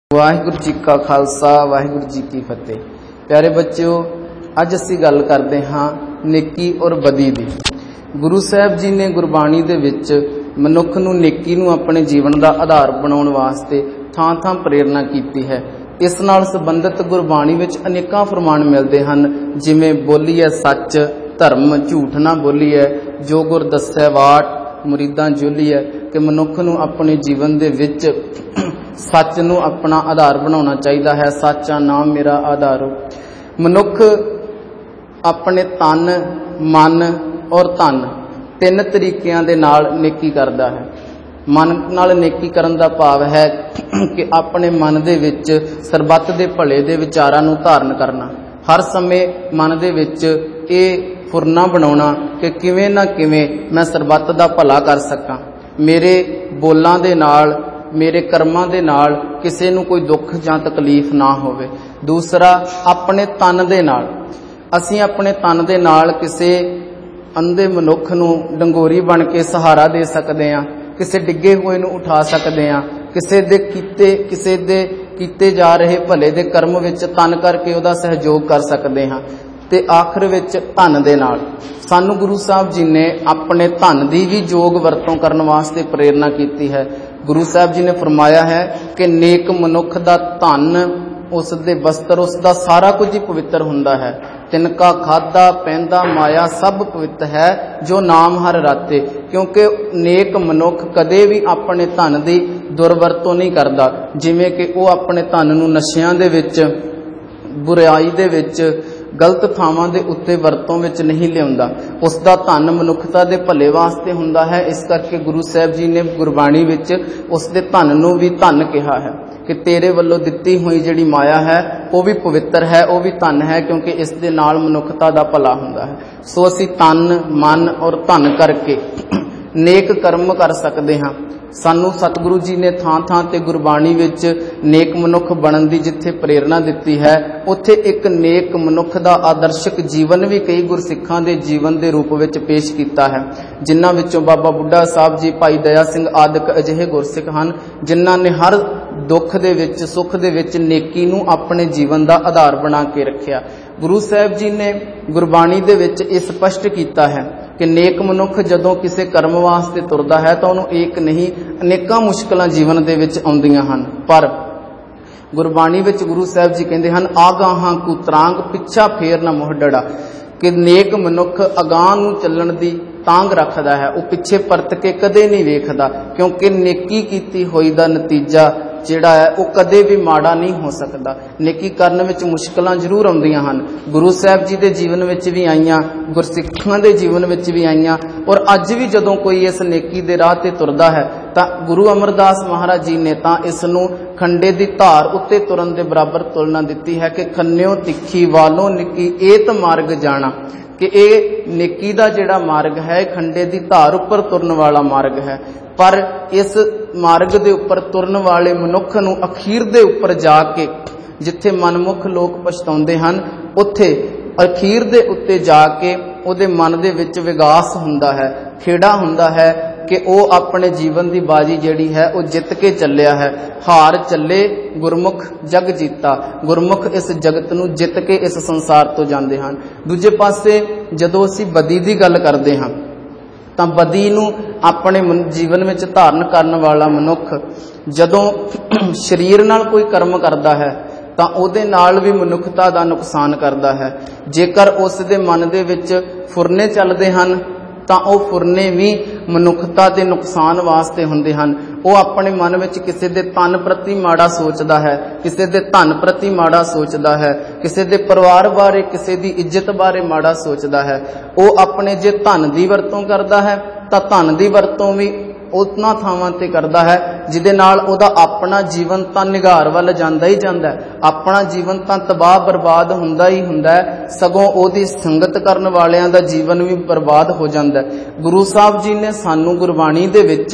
वाहिगुरू जी का खालसा वाहिगुरू जी की फतेह। प्यारे बच्चों, अज असी गल करते हाँ नेकी और बदी दी। गुरु साहब जी ने गुरबाणी दे विच मनुख नूं नेकी नूं अपने जीवन का आधार बनाउण वास्ते थां थां प्रेरणा कीती है। इस नाल संबंधित गुरबाणी विच अनेकां फरमान मिलते हैं, जिवें बोलीए सच, धर्म झूठ ना बोलीए, जो गुर दस्सै वाट, मुरीदां जोलीए। कि मनुख नूं अपने जीवन दे विच सच नूं अपना आधार बनाउणा चाहिदा है। सच्चा नाम मेरा आधार हो। मनुख अपने तन, मन और धन तीन तरीकिਆਂ दे नाल नेकी करदा है। मन नाल नेकी करन दा भाव है कि अपने मन दे विच सरबत दे भले दे विचारां नूं धारण करना। हर समय मन दे विच ये फुरना बनाउणा कि किवें ना किवें मैं सरबत दा भला कर सकां। मेरे बोलां दे नाल, मेरे कर्मां दे नाल किसी नूं कोई दुख जां तकलीफ ना होवे। दूसरा, अपने तन दे नाल असीं अपने तन दे नाल किसी अंधे मनुख नूं डंगोरी बन के सहारा दे सकदे हां, किसी डिगे हुए नूं उठा सकदे हां, किसी दे कीते जा रहे भले दे कर्म विच तन करके उहदा सहयोग कर सकदे हां। ते आखिर विच धन दे नाल सानू गुरु साहब जी ने अपने धन की भी योग वरतों करने वास्ते प्रेरणा की है। गुरु साहब जी ने फरमाया है कि नेक मनुख दा धन, उसदे वस्त्र, उसका सारा कुछ ही पवित्र हुंदा है। तिनका खादा पहनदा माया सब पवित्र है, जो नाम हर राते। क्योंकि नेक मनुख कदे भी अपने धन की दुरवरतों नहीं करता, जिवें कि वह अपने धन नूं नशियां दे विच, बुराई दे विच, गलत थावां दे उत्ते वरतों विच नहीं लिआउंदा। उसका धन मनुखता दे भले वास्ते हुंदा है। इस करके गुरु साहब जी ने गुरबाणी विच उसदे धन नूं भी धन कहा है कि तेरे वल्लों दित्ती हुई जिहड़ी माया है वह भी पवित्र है, वह भी धन है, क्योंकि इस दे नाल मनुखता दा भला हुंदा है। सो असीं तन, मन और धन करके नेक कर्म कर सकते हाँ। सानू सतगुरु जी ने थां थां ते गुरबाणी विच नेक मनुख बनन दी जिथे प्रेरणा दिती है, उत्थे एक नेक मनुख दा आदर्शक जीवन भी कई गुरसिखां दे जीवन दे रूप विच पेश कीता है, जिन्हां विचों बाबा बुढ़ा साहब जी, भाई दया सिंह आदिक अजिहे गुरसिख हन जिन्हां ने हर दुख दे विच, सुख दे विच नेकी नूं अपने जीवन दा आधार बना के रखिया। गुरु साहब जी ने गुरबाणी दे विच इह स्पष्ट कीता है कि नेक मनुख जदों किसी कर्म वास्ते तुरदा है तो उन्होंने एक नहीं अनेकां मुश्किलां जीवन दे विच आउंदियां हन, पर गुरबाणी विच गुरु साहब जी कहंदे हन, आगाहां कुतरांग पिछा फेर ना मोह डड़ा। कि नेक मनुख अगां नूं चलण दी तांग रखदा है, वह पिछे परत के कदे नहीं वेखदा, क्योंकि नेकी कीती होई दा नतीजा जिहड़ा है वह कदे भी माड़ा नहीं हो सकता। नेकी करन विच मुश्किलां जरूर आउंदियां हन, गुरु साहब जी के जीवन विच भी आईयां, गुरसिखां दे जीवन विच भी आईयां, और अज भी जदों कोई इस नेकी दे राह ते तुरदा है तां गुरु अमरदास महाराज जी ने तां इस नूं खंडे दी धार उत्ते तुरन दे बराबर तुलना दिती है कि खन्नियों तिखी वालों निकी एत मार्ग जाना। कि ये नेकी दा जिहड़ा मार्ग है खंडे दी धार उपर तुरन वाला मार्ग है, पर इस मार्ग दे उपर तुरन वाले मनुख नूं अखीर दे उपर जाके जिथे मनमुख लोग पछताउंदे हन, उत्थे अखीर दे उत्ते जाके उहदे मन दे विच विगास हुंदा है, खेड़ा हुंदा है कि वह अपने जीवन की बाजी जिहड़ी है वह जित के चलिया है। हार चले गुरमुख जग जीता, गुरमुख इस जगत नूं जित के इस संसार तो जांदे हन। दूजे पासे जदों असीं बदी दी गल करदे हां तां बदी नूं अपने जीवन में धारण करने वाला मनुख जदों शरीर नाल कोई कर्म करदा है तां उहदे नाल भी मनुखता दा नुकसान करदा है। जेकर उस दे मन दे विच फुरने चलदे हन तां ओह फुरने भी मनुखता दे नुकसान वास्ते हुंदे हन। वह अपने मन विच किसी दे तन प्रति माड़ा सोचदा है, किसी दे धन प्रति माड़ा सोचदा है, किसी दे परिवार बारे, किसी दी इज्जत बारे माड़ा सोचदा है। वह अपने जे धन दी वरतों करदा है तां धन दी वरतों भी उतना थावां ते करदा है जिहदे नाल उहदा अपना जीवन तां निगार वल जांदा ही जांदा है, अपना जीवन तां तबाह बर्बाद हुंदा ही हुंदा है, सगों उहदी संगत करन वालियां दा जीवन भी बर्बाद हो जांदा है। गुरु साहब जी ने सानू गुरबाणी दे विच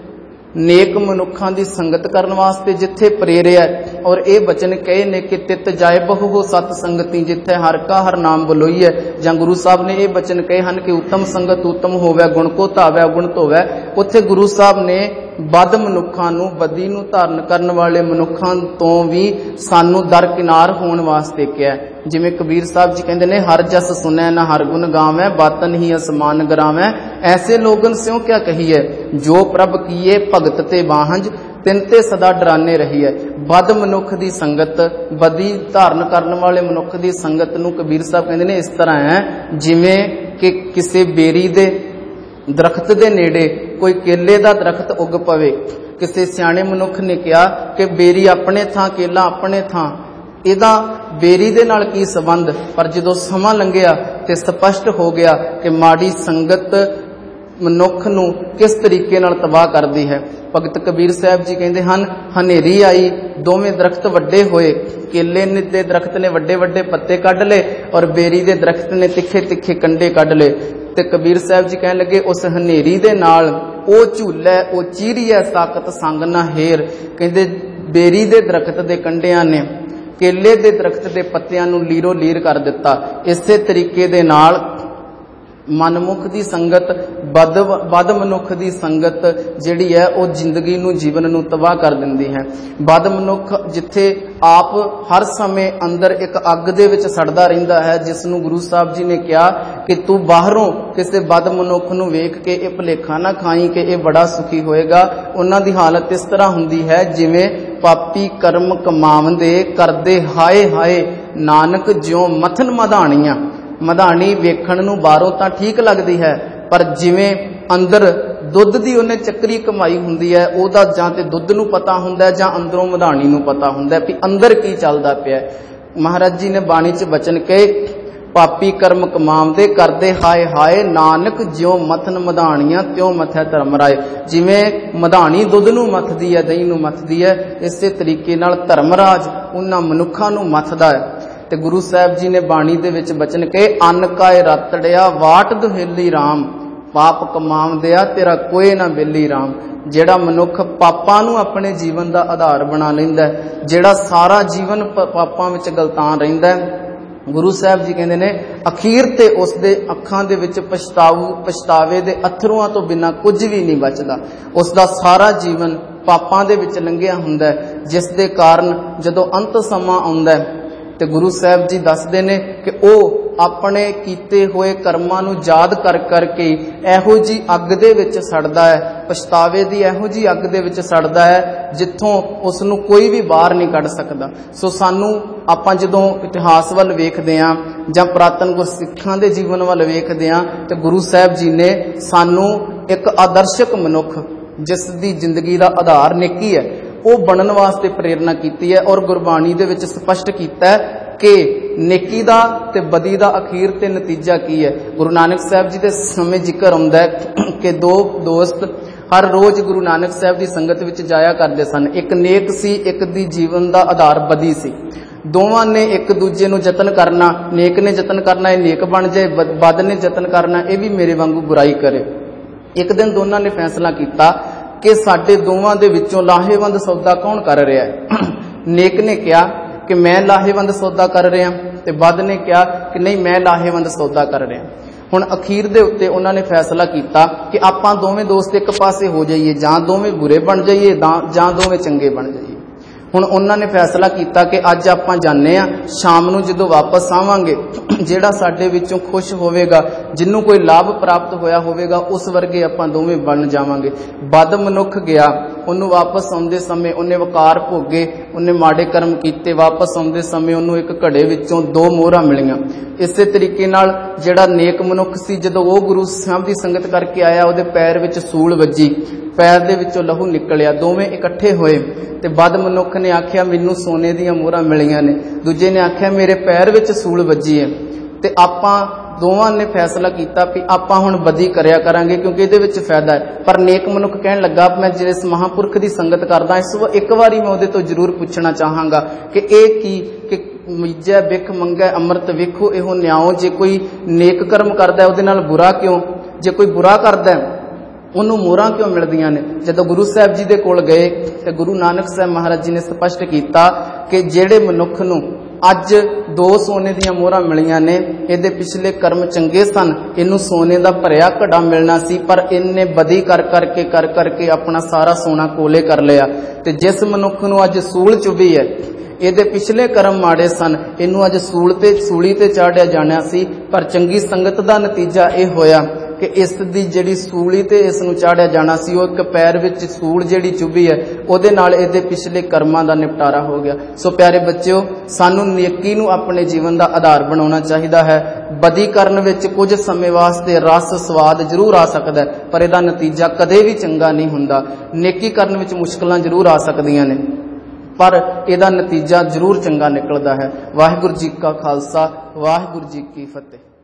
नेक मनुखां दी संगत करन वास्ते जिथे प्रेरिया और ये बचन कहे ने कि तित जाए बहु हो सत संगति, जिथे हर का हर नाम बलोईए। जां गुरु साहब ने ये बचन कहे हन कि उत्तम संगत उत्तम होवे, गुण को धावे गुण धोवे। उत्थे गुरु साहब ने बद मनुखां नूं बदी नूं धारण करन वाले मनुखां तो भी सानू दरकिनार होण वास्ते कहा। जिवें कबीर साहब जी कहंदे ने, हर जस सुनै ना हर गुण गावै, बातन ही असमान गरावै। ऐसे लोगन स्यों क्या कहिए, जो प्रभ कीए भगत ते बाहंज, तिन ते सदा डराने रही है। बद मनुख दी संगत, बदी धारण करने वाले मनुख दी संगत नूं कबीर साहब कहंदे ने इस तरह है जिवें कि किसी बेरी दे दरख्त दे नेड़े कोई केले दा दरख्त उग पवे। किसी सियाणे मनुख ने कहा कि बेरी अपने थां, केला अपने थां, इहदा बेरी दे नाल की संबंध। पर जदों समां लंघिया ते स्पष्ट हो गया कि माड़ी संगत मनुख नूं किस तरीके नाल तबाह करदी है। भगत कबीर साहब जी कहंदे हन, हनेरी आई, दोवें दरख्त वड्डे होए, केले दे दरख्त ने वड्डे वड्डे पत्ते कढ ले और बेरी दे दरख्त ने तिखे तिखे कंडे कढ ले। ते कबीर साहब जी कहन लगे, उस हनेरी दे नाल ओ झूलै ओ चीरिया साकत संग ना हेर। कहंदे बेरी दे दरख्त दे कंडियां ने केले दे दरख्त दे पत्तियां नूं लीरो लीर कर दिता। इसे तरीके दे नाल मनमुख दी संगत, बद मनुख दी संगत जिहड़ी है वो जिंदगी नूं, जीवन नूं तबाह कर दिंदी है। बद मनुख जिथे आप हर समय अंदर एक अग दे विच सड़दा रहिंदा है, जिसनूं गुरु साहब जी ने कहा कि तू बाहरों किसी बद मनुख नूं वेख के ये भुलेखा ना खाई कि ये बड़ा सुखी होएगा। उन्हां दी हालत इस तरह हुंदी है जिवें पापी कर्म कमावंदे करदे हाय हाय, नानक ज्यों मथन मधाणियां। मधाणी वेखण नूं बाहरों तां ठीक लगदी है, पर जिवें अंदर दुੱਧ दी उन्हें चक्री कमाई हुंदी है, ओहदा जां ते दुੱਧ नूं पता हुंदा है जां अंदरों मधाणी नूं पता हुंदा है भी अंदर की चलदा पिया। महाराज जी ने बाणी च बचन कहे, पापी कर्म कमावदे करदे हाय हाय, नानक ज्यों मथन मधाणियां त्यों मथै धर्म राय। जिवें मधाणी दुੱਧ नूं मथदी है, दही नूं मथदी है, इसे तरीके नाल धर्मराज उन्हां मनुखां नूं मथदा है। ते गुरु साहब जी ने बाणी दे विच बचन कहे, अन्न काए रतड़िया वाट दुहेली राम, पाप कमावदिया तेरा कोई ना बेली राम। जेड़ा मनुख पापां नूं अपने जीवन दा आधार बना लैंदा है, जेड़ा सारा जीवन पापां विच गलतान रहिंदा है, गुरु साहब जी कहंदे ने अखीर ते उसदे अखां दे विच पछतावे दे अथरुआं तो बिना कुछ भी नहीं बचदा। उसदा सारा जीवन पापां दे विच लंघिया हुंदा है, जिस दे कारण जदों अंत समां आउंदा है ते गुरु साहब जी दसदे ने कि वह अपने कीते हुए कर्मां नूं याद कर करके इहो जी अग दे विच सड़दा है, पछतावे दी इहो जी अग दे विच सड़दा है जिथों उसनूं कोई भी बाहर नहीं कढ सकदा। सो सानूं आपां जदों इतिहास वल वेखदे हां जां पुरातन गुरसिखां दे जीवन वल वेखदे हां ते गुरु साहब जी ने सानूं एक आदर्शक मनुख जिस दी जिंदगी दा आधार नेकी है वो बनन वास्ते प्रेरणा की है। और गुरबाणी दे विच स्पष्ट कीता है कि नेकी दा ते बदी दा अखीर ते नतीजा की है। गुरु नानक साहब जी दे समय जिक्र आउंदा है कि दो दोस्त हर रोज गुरु नानक साहब की संगत विच जाया करते सन। एक नेक सी, एक दी जीवन दा आधार बदी सी। दोवां ने एक दूजे नूं जतन करना, नेक ने जतन करना ये नेक बन जाए, बद ने जतन करना ये भी मेरे वांगू बुराई करे। एक दिन दोनों ने फैसला किया कि साडे दोवां दे विचों लाहेवंद सौदा कौन कर रहा है। नेक ने कहा कि मैं लाहेवंद सौदा कर रहा, ते बद ने कहा कि नहीं मैं लाहेवंद सौदा कर रहा। हुण अखीर दे उत्ते उन्हां ने फैसला किया कि आपां दोवें दोस्त एक पासे हो जाइए, जां दोवें बुरे बन जाइए जां दोवें चंगे बन जाइए। हुण उन्हां ने फैसला किया कि अज आपां जाने आ, शाम नूं जदों वापस आवांगे जिहड़ा साडे विचों खुश होवेगा, जिन्नू कोई लाभ प्राप्त होया होवेगा उस वर्गे आपां दोवें बन जावांगे। बद मनुख गया, उन्होंने वापस आउंदे समय उन्हें वकार भोगे, उन्हें माड़े कर्म कीते, वापस आउंदे समय उन्होंने एक घड़े विचों 2 मोहरां मिलियां। इसे तरीके नाल जिहड़ा नेक मनुख सी जदों वो गुरु साहब की संगत करके आया, उहदे पैर विच सूल वजी, पैर दे विचों लहू निकलिया, दोवें इकट्ठे होए। ते बद मनुख ने आख्या मैनूं सोने दीयां मोहरां मिलियां ने, दूजे ने आख्या मेरे पैर विच सूल वजी है। ते आपां दोवां ने फैसला किया कि आपां हुण बदी करया करांगे क्योंकि इहदे विच फायदा है। पर नेक मनुख कहण लगा मैं जिस महापुरख की संगत करदा इस एक बारी मैं उहदे तो जरूर पुछना चाहांगा कि इह की कि मीजै बिख मंगै अमृत वेखो इहो न्याओ। जे कोई नेक कर्म करदा है उहदे नाल बुरा क्यों, जे कोई बुरा करदा है उन्होंने मोहरां क्यों मिलदियां ने। जदों गुरु साहब जी दे कोल गए तो गुरु नानक साहब महाराज जी ने स्पष्ट किया कि जेड़े मनुख नूं ਅੱਜ 2 सोने ਦੀਆਂ ਮੋਹਰਾਂ ਮਿਲੀਆਂ ਨੇ। ਇਹਦੇ ਪਿਛਲੇ ਕਰਮ ਚੰਗੇ ਸਨ, ਇਹਨੂੰ ਸੋਨੇ ਦਾ ਭਰਿਆ ਘੜਾ ਮਿਲਣਾ ਸੀ, ਪਰ ਇਹਨੇ ਬਦੀ ਕਰ ਕਰਕੇ ਆਪਣਾ ਸਾਰਾ ਸੋਨਾ ਕੋਲੇ ਕਰ ਲਿਆ। ਤੇ ਜਿਸ ਮਨੁੱਖ ਨੂੰ ਅੱਜ ਸੂਲ ਚੁਭੀ ਹੈ, ਇਹਦੇ ਪਿਛਲੇ ਕਰਮ ਮਾੜੇ ਸਨ, ਇਹਨੂੰ ਅੱਜ ਸੂਲੀ ਤੇ ਚਾੜਿਆ ਜਾਣਾ ਸੀ। ਪਰ ਚੰਗੀ ਸੰਗਤ ਦਾ ਨਤੀਜਾ ਇਹ ਹੋਇਆ ਕਿ ਇਸ ਦੀ ਜਿਹੜੀ ਸੂਲੀ ਤੇ ਇਸ ਨੂੰ ਚਾੜਿਆ ਜਾਣਾ ਸੀ, ਉਹ ਇੱਕ ਪੈਰ ਵਿੱਚ ਸੂਲ ਜਿਹੜੀ ਚੁਭੀ ਹੈ, ਉਹਦੇ ਨਾਲ ਇਹਦੇ ਪਿਛਲੇ ਕਰਮਾਂ ਦਾ ਨਿਪਟਾਰਾ ਹੋ ਗਿਆ। ਸੋ ਪਿਆਰੇ ਬੱਚਿਓ, ਸਾਨੂੰ ਨੇਕੀ ਨੂੰ ਆਪਣੇ ਜੀਵਨ ਦਾ ਆਧਾਰ ਬਣਾਉਣਾ ਚਾਹੀਦਾ ਹੈ। ਬਦੀ ਕਰਨ ਵਿੱਚ ਕੁਝ ਸਮੇਂ ਵਾਸਤੇ ਰਸ ਸਵਾਦ ਜ਼ਰੂਰ ਆ ਸਕਦਾ ਹੈ, ਪਰ ਇਹਦਾ ਨਤੀਜਾ ਕਦੇ ਵੀ ਚੰਗਾ ਨਹੀਂ ਹੁੰਦਾ। ਨੇਕੀ ਕਰਨ ਵਿੱਚ ਮੁਸ਼ਕਲਾਂ ਜ਼ਰੂਰ ਆ ਸਕਦੀਆਂ ਨੇ, ਪਰ ਇਹਦਾ ਨਤੀਜਾ ਜ਼ਰੂਰ ਚੰਗਾ ਨਿਕਲਦਾ ਹੈ। ਵਾਹਿਗੁਰੂ ਜੀ ਕਾ ਖਾਲਸਾ, ਵਾਹਿਗੁਰੂ ਜੀ ਕੀ ਫਤਿਹ।